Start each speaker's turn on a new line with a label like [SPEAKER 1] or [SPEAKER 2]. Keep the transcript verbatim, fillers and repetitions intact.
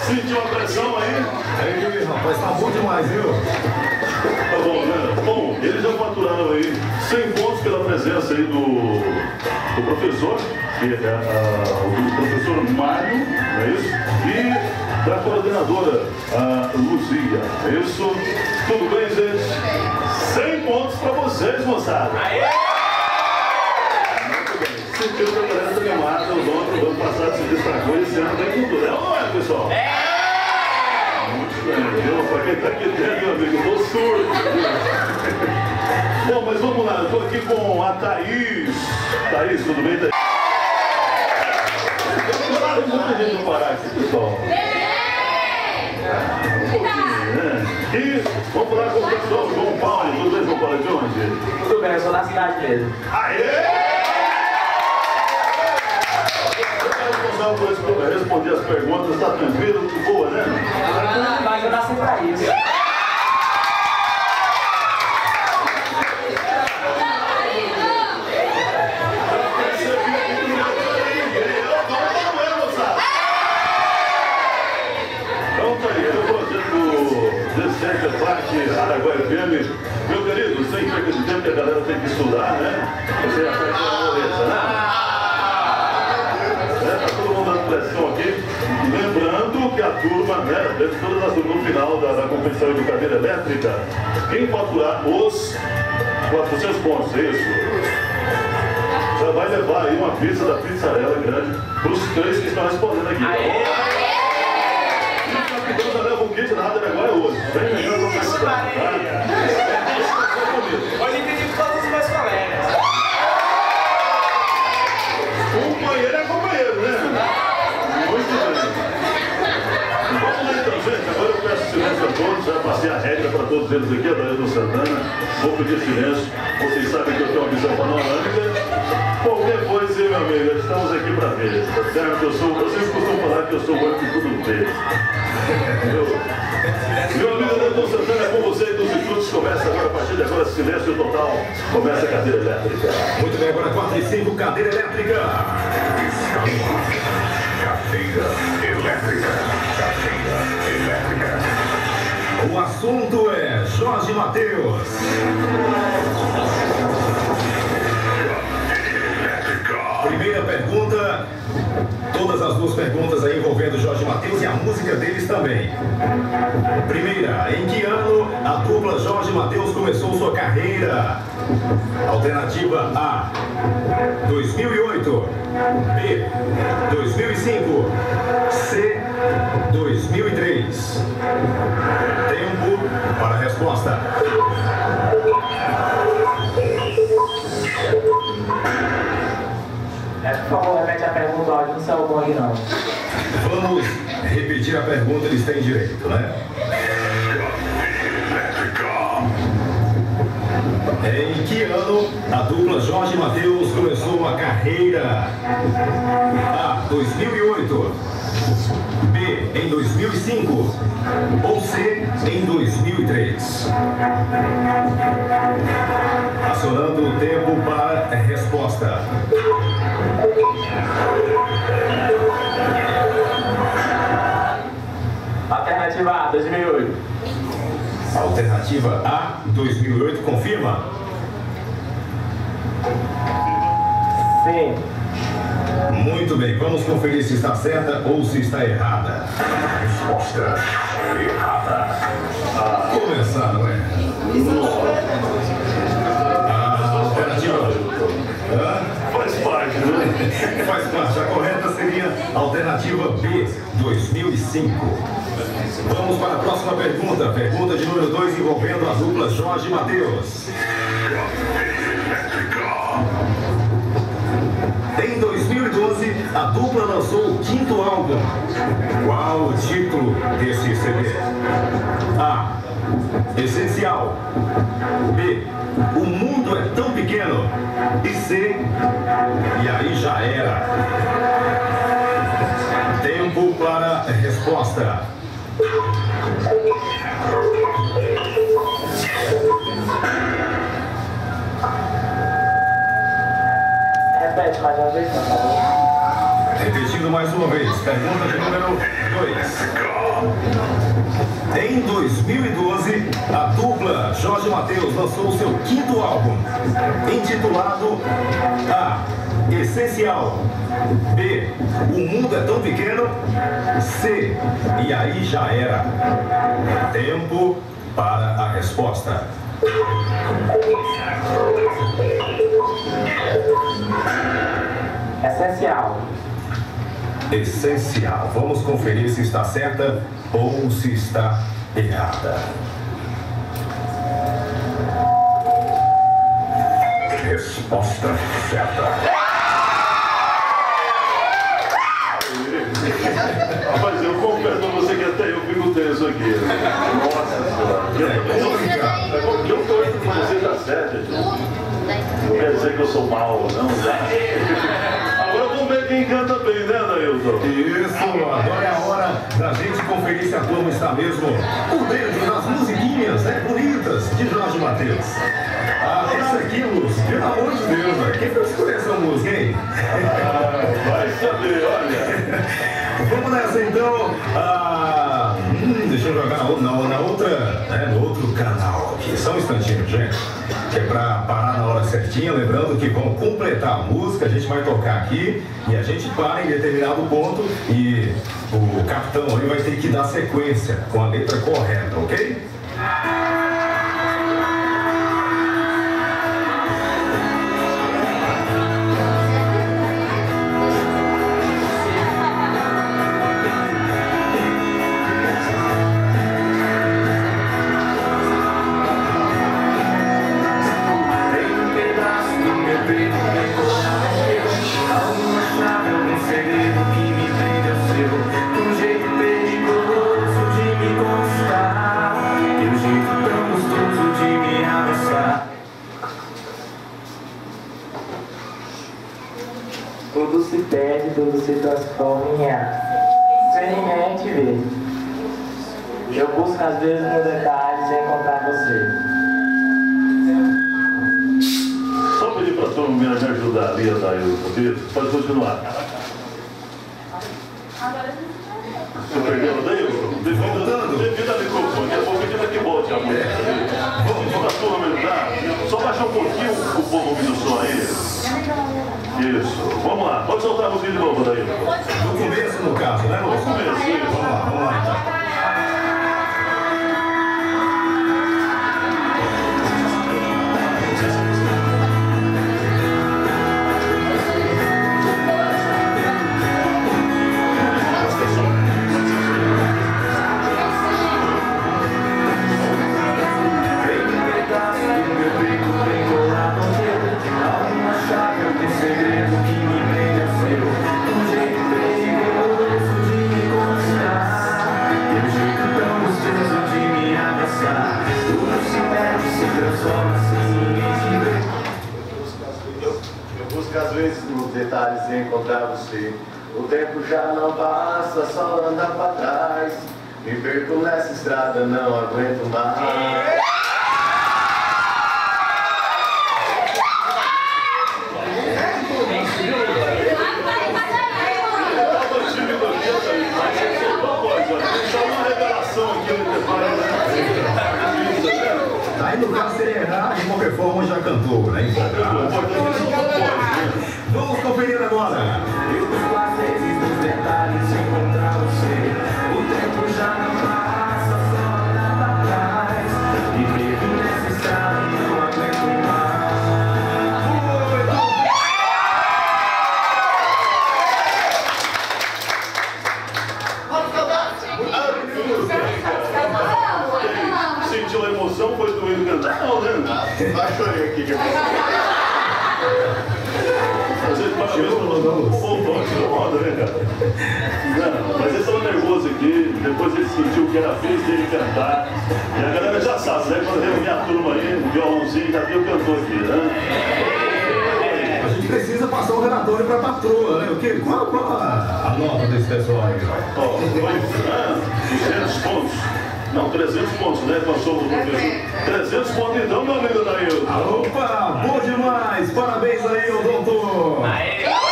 [SPEAKER 1] Sentiu a pressão aí?
[SPEAKER 2] Aí, rapaz, tá bom demais, viu?
[SPEAKER 1] Tá bom, né? Bom, eles já faturaram aí cem pontos pela presença aí do, do professor, que é a, o professor Mário, não é isso? E da coordenadora, a Luzia, é isso? Tudo bem, gente? cem pontos pra vocês, moçada! Aê! Muito bem. Sentiu que a galera tá animada, o dono do ano passado se destacou e esse ano tem tudo, é ou não é, pessoal? É! Muito bem, viu? Pra quem tá aqui dentro, meu amigo, eu tô surdo. Bom, mas vamos lá, eu tô aqui com a Thaís. Thaís, tudo bem, Thaís? Tem muita gente no Pará aqui, pessoal. Um pouquinho, né? E vamos falar com o pessoal do João Paulo. Tudo bem, João Paulo? De onde?
[SPEAKER 3] Tudo bem, eu sou da cidade mesmo.
[SPEAKER 1] Aê! Eu quero por responder as perguntas, tá tranquilo, de boa, né?
[SPEAKER 3] Ah, vai ajudar sempre pra isso.
[SPEAKER 1] Araguaia F M, meu querido, sem perca de tempo que a galera tem que estudar, né? Você aperta a boleta, né? É, tá todo mundo dando pressão aqui. Lembrando que a turma, né? Dentro de todas as turmas no final da, da competição de cadeira elétrica, quem faturar os quatrocentos pontos, é isso? Já vai levar aí uma pizza da Pizzarela grande para os três que estão respondendo aqui. Aê! Então já leva um kit da Rádio Araguaia hoje. Vem melhor pra participar, tá?
[SPEAKER 3] Hoje eu pedi para todos os meus colegas.
[SPEAKER 1] Companheiro é companheiro, né? Muito bem. Vamos lá então, gente. Agora eu peço silêncio a todos. Já passei a regra para todos eles aqui, a Daílson Santana. Vou pedir silêncio. Vocês sabem que eu tenho uma visão panorâmica. Qualquer coisa, meu amigo, estamos aqui para ver, tá certo? Eu, sou, eu sempre costumo falar que eu sou o banco de tudo ver. Meu, meu amigo Daílson Santana, é com você e dos institutos. Começa agora, a partir de agora, silêncio total. Começa a cadeira elétrica.
[SPEAKER 2] Muito bem, agora quatro e cinco, cadeira elétrica. Cadeira elétrica. Cadeira elétrica. O assunto é Jorge Mateus. Primeira pergunta, todas as duas perguntas aí envolvendo Jorge Mateus e a música deles também. Primeira, em que ano a dupla Jorge Mateus começou sua carreira? Alternativa A, dois mil e oito, B, dois mil e cinco, C, dois mil e três. Tempo para a resposta.
[SPEAKER 3] É, por favor, repete a pergunta, ó, não saiu bom aí não.
[SPEAKER 2] Vamos repetir a pergunta, eles têm direito, né? Em que ano a dupla Jorge Mateus começou a carreira? A, dois mil e oito, B, em dois mil e cinco ou C, em dois mil e três? Acionando o tempo para a resposta.
[SPEAKER 3] Alternativa A, dois mil e oito.
[SPEAKER 2] Alternativa A, dois mil e oito, confirma?
[SPEAKER 3] Sim.
[SPEAKER 2] Muito bem, vamos conferir se está certa ou se está errada. Resposta errada. Ah, começar, não é? A alternativa. Hã?
[SPEAKER 1] Faz parte, né?
[SPEAKER 2] Faz parte. A correta seria a alternativa B, dois mil e cinco. Vamos para a próxima pergunta. Pergunta de número dois envolvendo a dupla Jorge Mateus. Em dois mil e doze, a dupla lançou o quinto álbum. Qual o título desse C D? A, Essencial. B, O Mundo é Tão Pequeno. E C, E Aí Já Era. Tempo para a resposta.
[SPEAKER 3] Repete mais uma vez, por favor.
[SPEAKER 2] Repetindo mais uma vez, pergunta de número dois. Em dois mil e doze, a dupla Jorge Mateus lançou o seu quinto álbum, intitulado A. Essencial. B. O mundo é tão pequeno. C. E aí já era. Tempo para a resposta.
[SPEAKER 3] Essencial.
[SPEAKER 2] Essencial. Vamos conferir se está certa ou se está errada. Resposta certa.
[SPEAKER 1] Rapaz, eu confesso pra você que até eu fico tenso aqui. Nossa senhora. Eu, eu tô indo que você tá certo, gente. Não quer dizer que eu sou mal, não. Agora vamos ver quem canta bem, né, Dailton?
[SPEAKER 2] Isso, agora é a hora da gente conferir se a turma está mesmo por dentro das musiquinhas, né, bonitas de Jorge Mateus. Ah, essa aqui, Luz, pelo amor de Deus, né? Quem foi escolher essa música, hein?
[SPEAKER 1] Ah, vai saber, olha.
[SPEAKER 2] Vamos nessa então. Ah, hum, deixa eu jogar na, na, na outra, né, no outro canal aqui. Só um instantinho, gente. Que é pra parar na hora certinha. Lembrando que vão completar a música. A gente vai tocar aqui e a gente para em determinado ponto. E o capitão ali vai ter que dar sequência com a letra correta, ok?
[SPEAKER 3] Tudo se perde, tudo se transforma em ar. Experimente ver. Eu busco às vezes nos detalhes e encontrar você.
[SPEAKER 1] Só pedir pra turma me ajudar ali, Dailton. Pode continuar. Você perdeu o Dailton? Devido a microfone, daqui a pouco ele vai que volte a música. Vamos pedir pra turma me ajudar. Só baixar um pouquinho o povo ouvindo o som aí. Isso. Vamos lá. Pode soltar a música de novo, Dailton.
[SPEAKER 2] No começo, no caso, né, moço?
[SPEAKER 1] No começo, isso.
[SPEAKER 2] Vamos lá, vamos lá então.
[SPEAKER 4] Às vezes nos detalhes e encontrar você. O tempo já não passa, só anda pra trás. Me perco nessa estrada, não aguento mais.
[SPEAKER 2] Aí no caso seria errado, de qualquer forma já cantou, né? Vamos conferir agora.
[SPEAKER 3] Eu busco às vezes nos detalhes e encontrar você. O tempo já não passa, só anda pra trás. Me perco nessa estrada, não aguento mais.
[SPEAKER 1] Sentiu a emoção, foi doendo cantar? Não, né?
[SPEAKER 4] Vai chorei aqui.
[SPEAKER 1] Você fala mesmo no tirou moda, né, cara? Não, mas eles estavam nervosos aqui, depois ele sentiu que era a vez dele cantar. E a galera já sabe, né? Quando reunir a turma aí, um violãozinho, já viu o cantor aqui, né?
[SPEAKER 2] A gente precisa passar o relatório para a patroa, né? O quê? Qual, qual a, a nota desse pessoal aí?
[SPEAKER 1] Ó, duzentos pontos. Não, trezentos pontos, né? Passou o professor. trezentos pontos então, meu amigo Dailton.
[SPEAKER 2] Opa, bom demais! Parabéns aí, o doutor!
[SPEAKER 3] Aê!